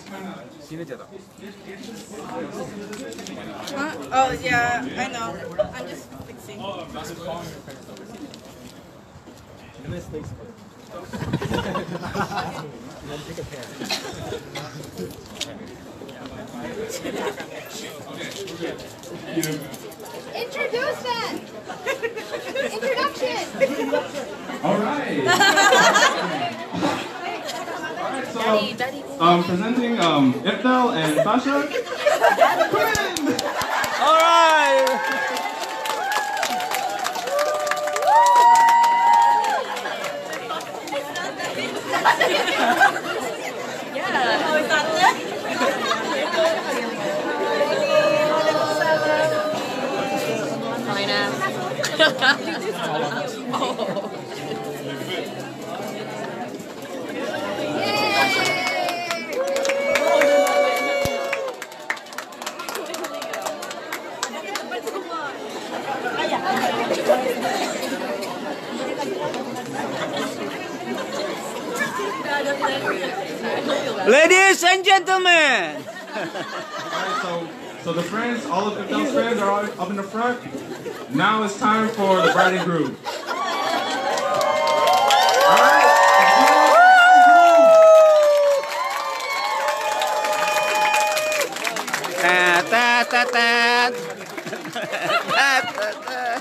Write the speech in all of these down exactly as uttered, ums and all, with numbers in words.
Sini aja toh. Huh? Oh yeah, I know. I'm just fixing. Introduce them. Introduction. All right. So, um, presenting um, Iftel and Sasha. Come in! All right. Yeah. Oh, is that it? Oh. Ladies and gentlemen. Alright, so, so the friends, all of Iftel's friends are all up in the front. Now it's time for the bride and groom. Alright. Ta ta ta ta. Ta ta ta.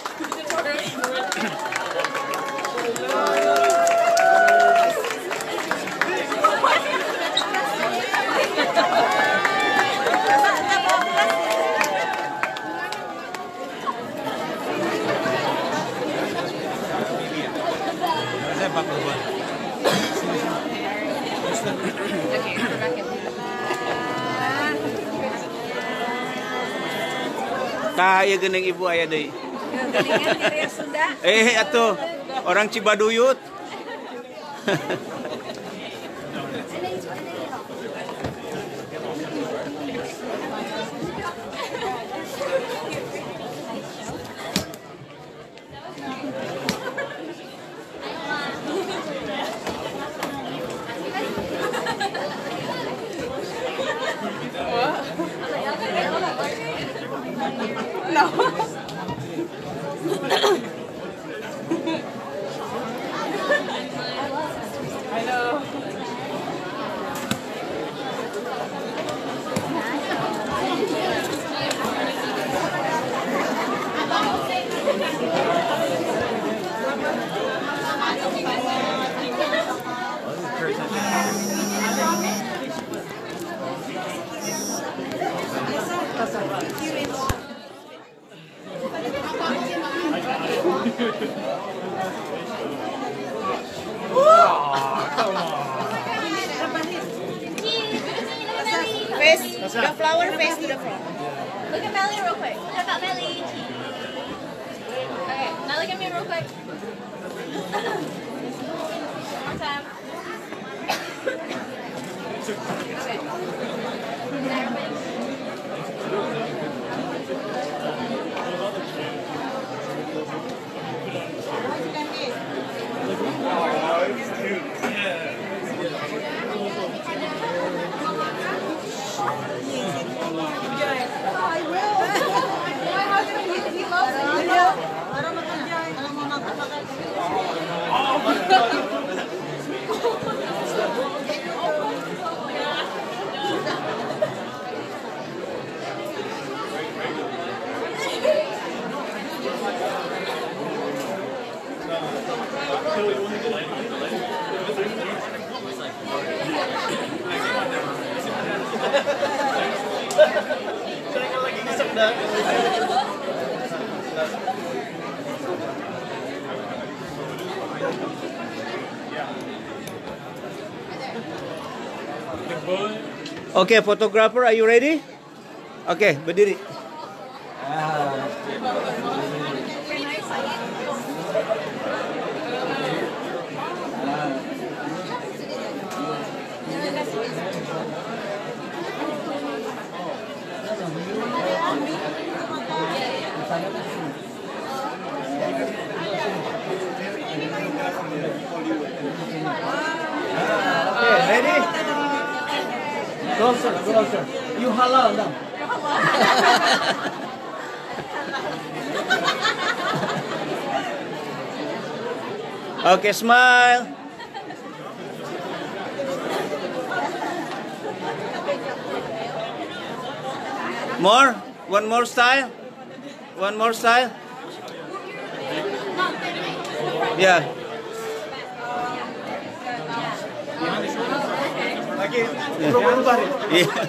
Kaya gening ibu aya deui. Eh atuh orang Cibaduyut. No. I know. Face the flower face to the front. Look at Melly real quick. Look at Melly. Okay, now look at me real quick. One more time. Okay. Now everybody. Okay, photographer, are you ready? Okay, berdiri. Okay, ready? Closer, closer. You halal now. Okay, smile. More? One more style? One more style? Yeah. Yeah. Yeah.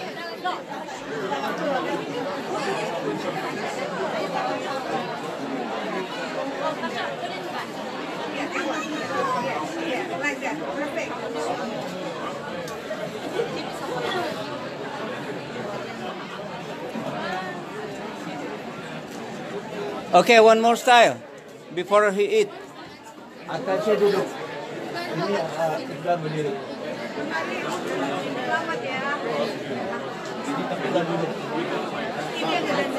Like that. Perfect. Okay, one more style before he eat. Atasnya duduk. Ini uh, Iqbal berdiri. Selamat ya. Ini Iqbal duduk. Ini yang ada.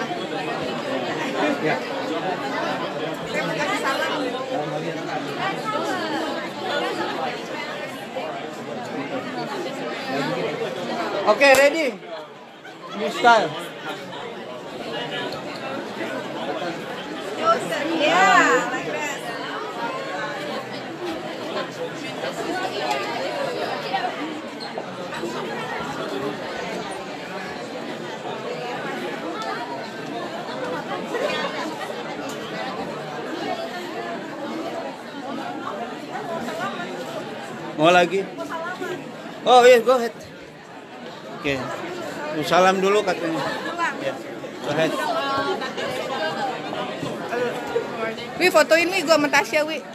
Ya. Saya mau kasih salam. Okay, ready? New style. Yeah, like that. Mau lagi? Oh iya, go ahead. Oke. Okay. Salam dulu katanya. Ya. Go ahead. Wi, fotoin Wi, gua sama Tasya, Wi.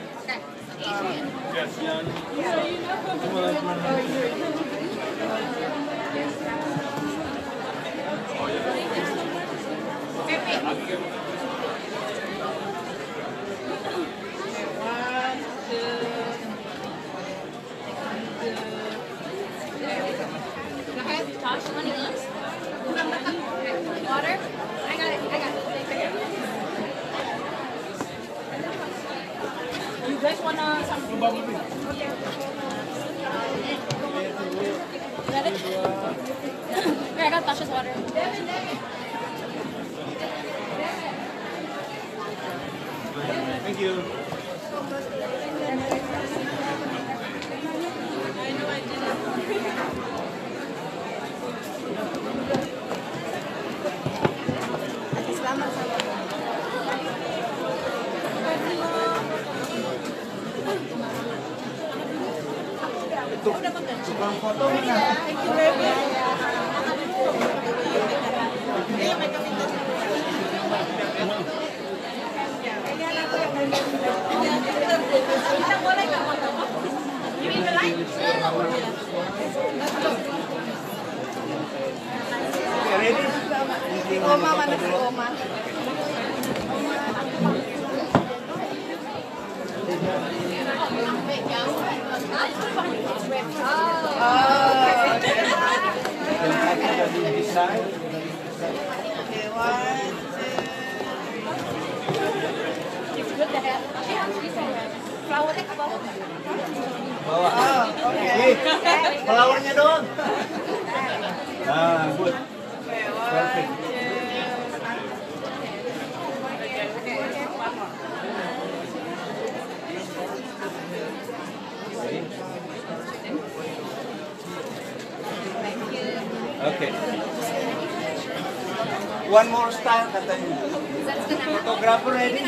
Josh, you want to eat? Water? I got it. I got it. You guys want uh, some? Okay. You got it? Here, I got Tasha's water. Thank you. Selamat sama. Itu tukang foto mana? Ready? Oma mana si Oma? Flower-nya ke bawah. Bawa. Oh, oke. Nih, flowernya doang. Ah, good. Perfect. Okay. One more style katanya. Photographer ready?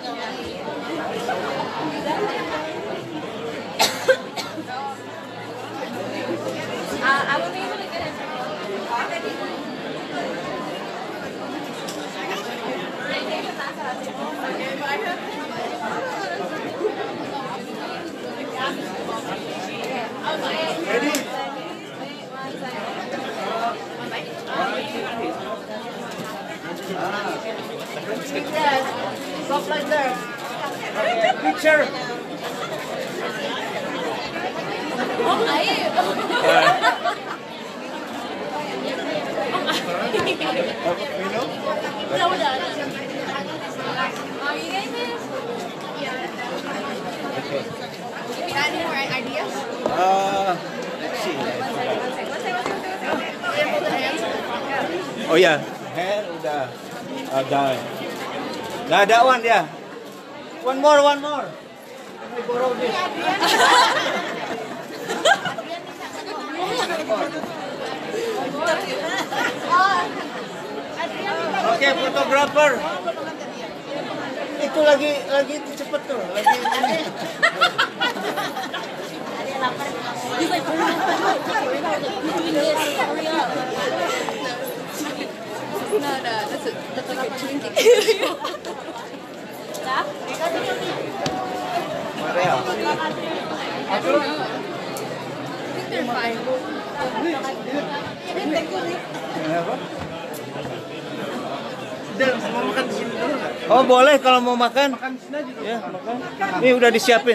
Uh, I will be able to get it. Ready? Yes. Soft like that. Okay, picture. Oh, ayun. You know? Udah, udah. Are you guys this? Okay. Any more ideas? Uh, let's see. One second, one second, one second, one second. Oh ya, hair udah ada. Nggak ada one ya. One more, one more. I borrow this. Oke, fotografer. Itu lagi lagi itu cepet tuh, lagi ini. He's like, hurry up, hurry up, like, you're doing this, hurry up. No, no, that's, a, that's like a drinking. Stop? Maria. I don't know. I think they're fine. Kenapa? Mau makan di sini dulu nggak? Oh boleh kalau mau makan. Makan di sini aja dulu. Ya, makan. Ini udah disiapin.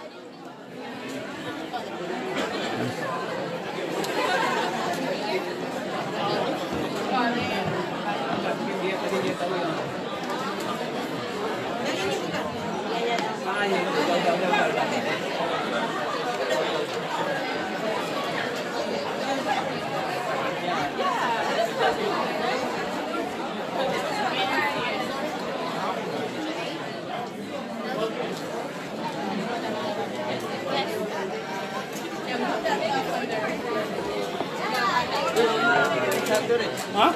Hah?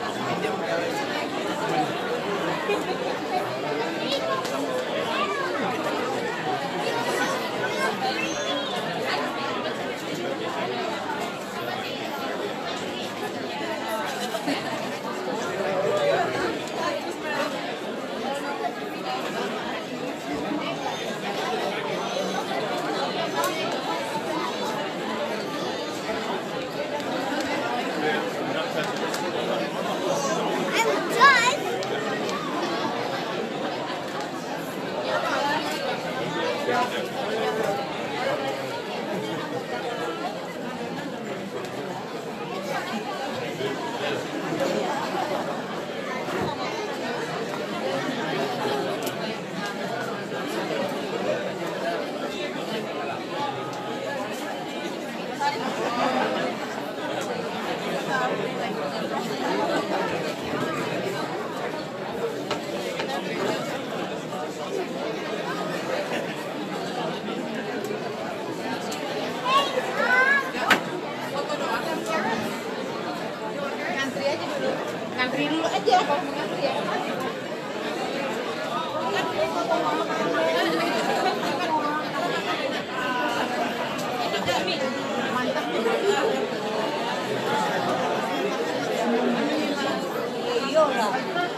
Ngantri dulu aja kalau mau ngantri ya. Mantap. Iyalah.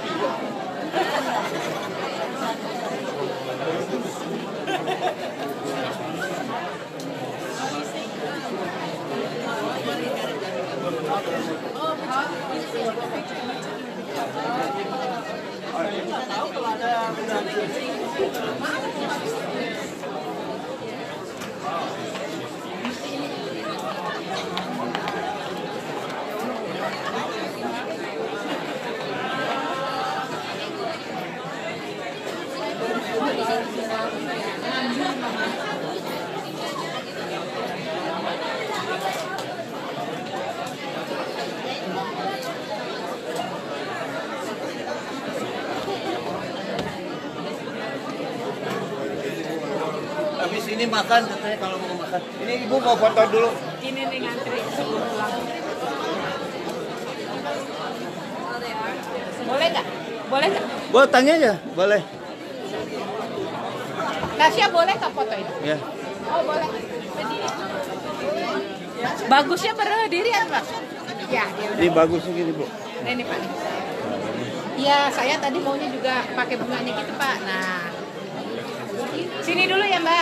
Habis ini makan katanya kalau mau makan. Ini ibu mau foto dulu. Ini nih ngantri sebelum pulang. Boleh nggak? Boleh nggak? Boleh tanya aja, boleh. Tasya boleh nggak foto ini? Ya. Oh boleh. Bagusnya berdirian Pak. Ya, ya udah. Ini bagusnya gini bu. Nah, ini Pak. Iya, saya tadi maunya juga pakai bunganya gitu Pak. Nah, sini dulu ya Mbak.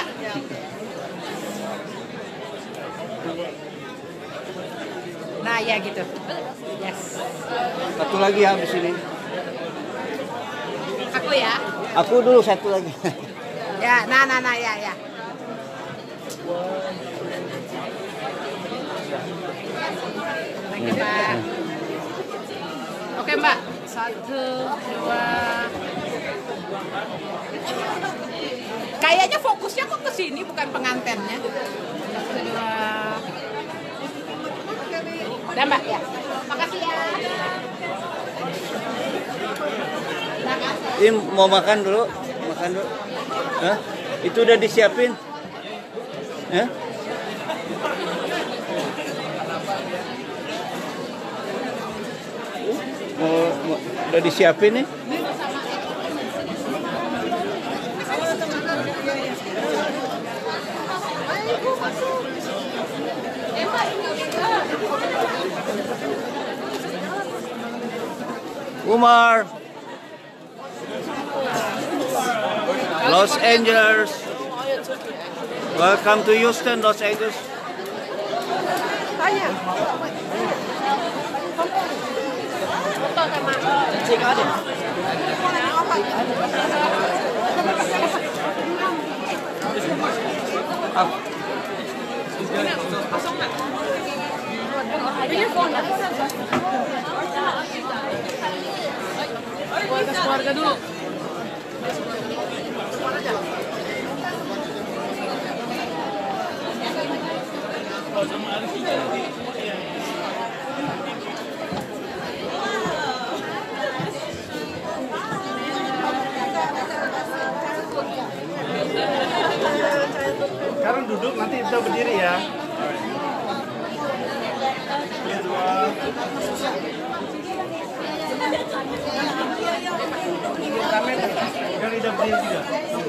Nah ya gitu. Yes. Satu lagi ya habis ini. Aku ya. Aku dulu satu lagi. Ya, nah nah nah ya ya. Thank you, Pak. Oke Mbak, satu, dua. Kayaknya fokusnya kok ke sini bukan pengantennya. Satu, dua. Udah Mbak ya. Makasih ya. Ini mau makan dulu, makan dulu. Hah? Itu udah disiapin? Ya? Mau, mau udah disiapin nih? Umar, Los Angeles. Welcome to Houston, Los Angeles. Keluarga dulu. Sekarang duduk, nanti bisa berdiri ya. Kan udah berdiri juga.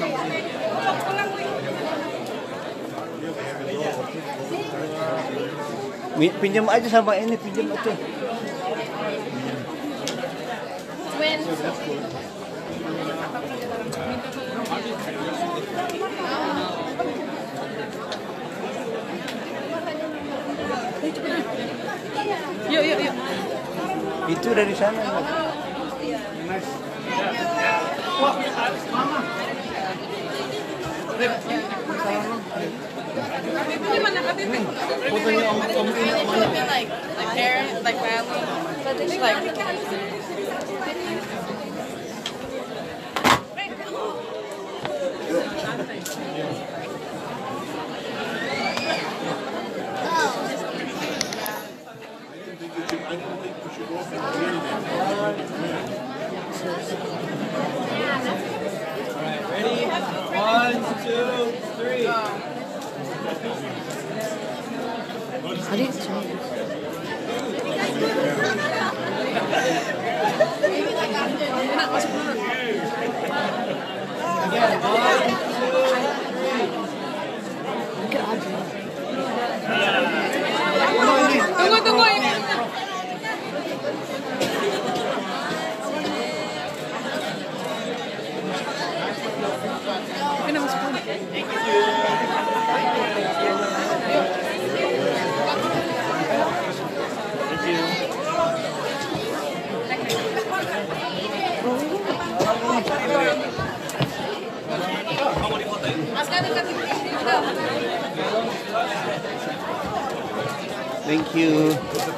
Pinjam aja sama ini, pinjam aja. Twin. Yuk, yuk, yuk. Itu dari sana. Fotonya om om ini. Like, like parents, like family. Like, Ready? One, two, three. tunggu, tunggu ini. Ini masuk dulu. Thank you.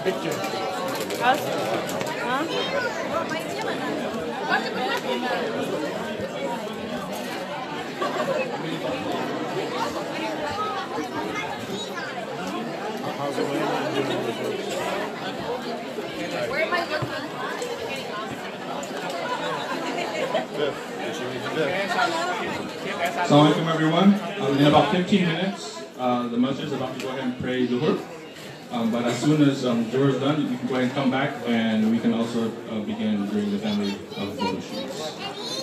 Where am I looking? Assalamualaikum everyone. Um, in about fifteen minutes, uh, the masjid is about to go ahead and pray Zuhur. Um, but as soon as um, Zuhur is done, you can go ahead and come back and we can also uh, begin during the family of photo shoots.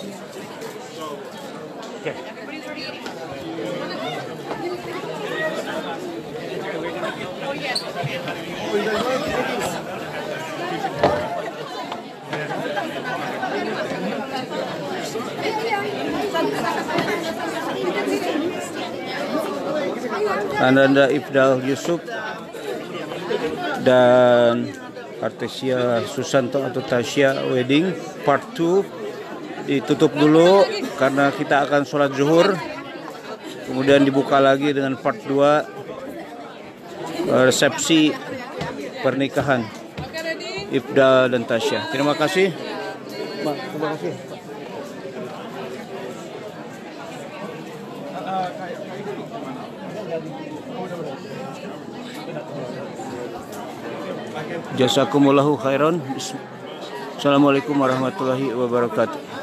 Okay. Ananda Ifdal Yusuf dan Artesia Susanto atau Tasya Wedding Part dua ditutup dulu karena kita akan sholat zuhur, kemudian dibuka lagi dengan Part dua resepsi pernikahan Ifdal dan Tasya. Terima kasih. Terima kasih. Jazakumullahu khairan. Assalamualaikum warahmatullahi wabarakatuh.